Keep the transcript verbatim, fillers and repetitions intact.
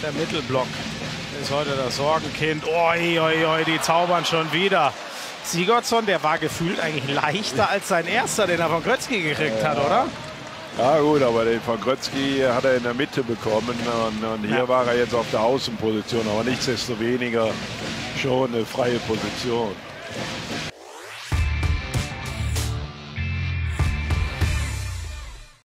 Der Mittelblock ist heute das Sorgenkind. Oi, oi, oi, die zaubern schon wieder. Sigurdsson, der war gefühlt eigentlich leichter als sein erster, den er von Grötzky gekriegt ja. hat, oder? Ja gut, aber den von Grötzky hat er in der Mitte bekommen und, und hier ja. war er jetzt auf der Außenposition, aber nichtsdestoweniger schon eine freie Position.